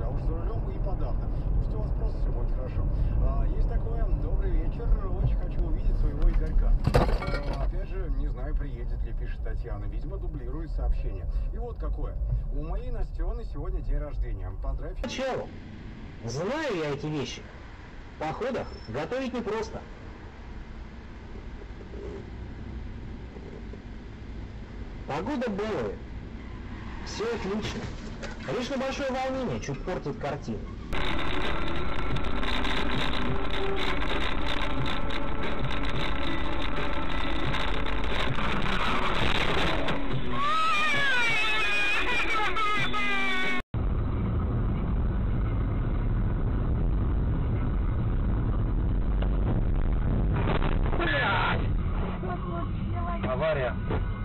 а уж за рулем и подавно. Пусть у вас просто все будет хорошо. Есть такое, добрый вечер, очень хочу увидеть своего Игорька. Опять же, не знаю, приедет ли, пишет Татьяна, видимо, дублирует сообщение. И вот какое, у моей Настены сегодня день рождения, поздравь. Начало. Знаю я эти вещи. В походах готовить непросто. Погода белая. Все отлично. Лишь небольшое волнение чуть портит картину. Авария.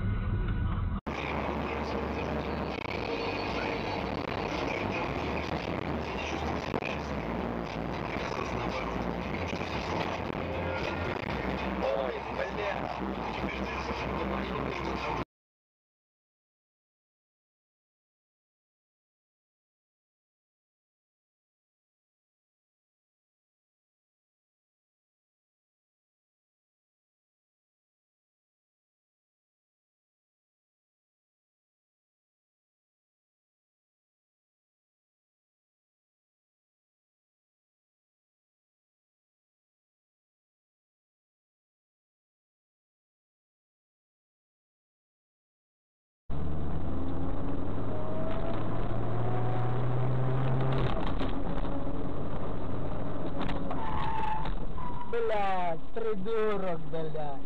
Блядь, придурок, блядь.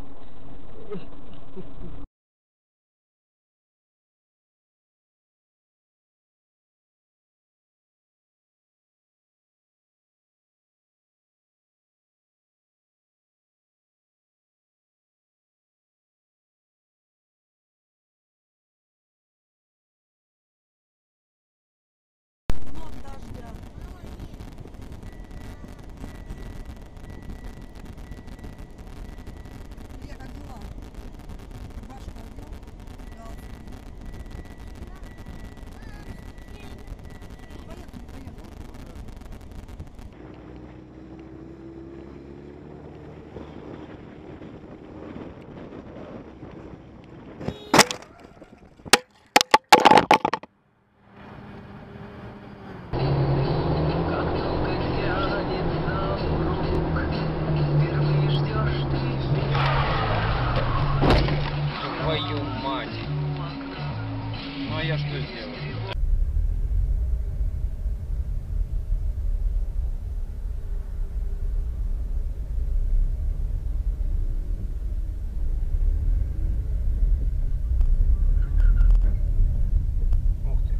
Твою мать. Ну а я что сделаю? Ух ты.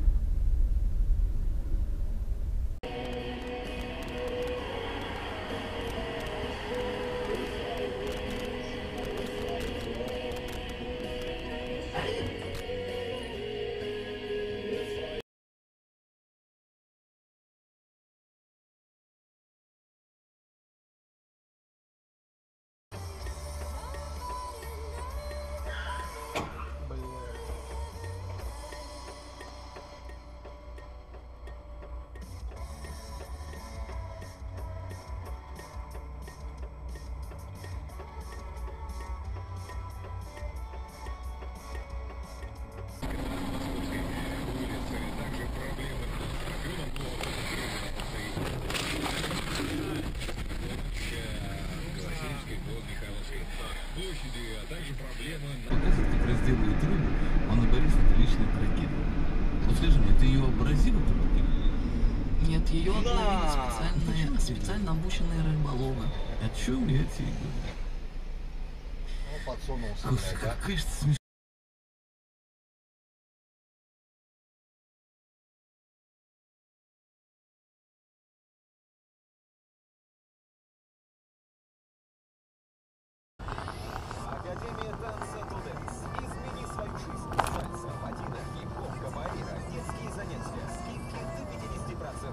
площади, а также проблемы... Как разделывает рыбу, он говорит, что это личная трагедия. Вот скажи мне, ты ее образила? Нет, ее отловили специально обученные рыболовы. О чем я тебе говорю? Ну, подсунулся. Господи, какая же смешная. Академия танца Туденс. Измени свою жизнь. Сальса, патина, хип-хоп, капоэйра, детские занятия, скидки до 50%.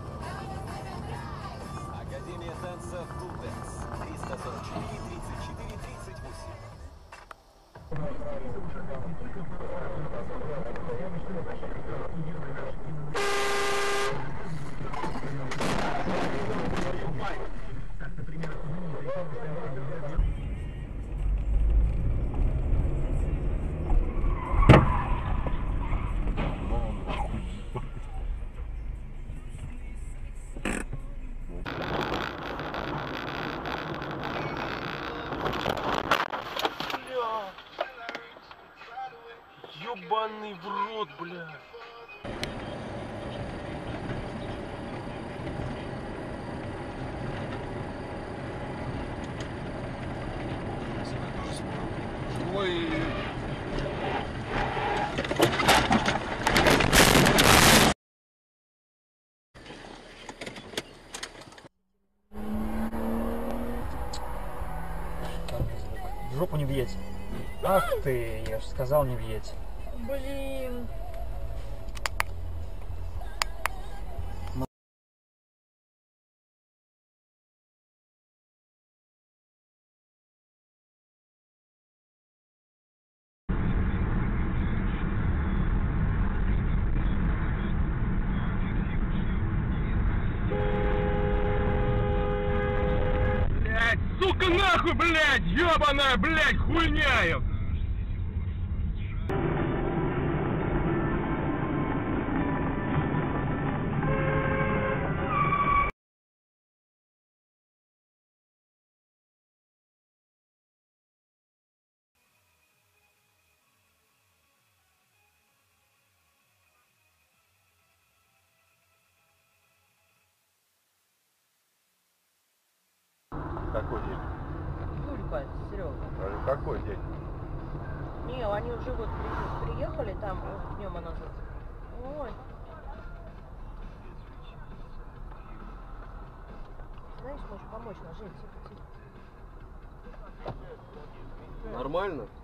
Академия танца Туденс. 344 34 38. Ёбаный в рот, бля. Ой. В жопу не въедь. Ах ты, я же сказал не въедь. Блин. Блядь, сука, нахуй, блядь, ёбаная, блядь, хуйня. Какой день? Юлька, Серега. Какой день? Не, они уже вот приехали там днем назад. Ой. Знаешь, может помочь на жизнь. Нормально?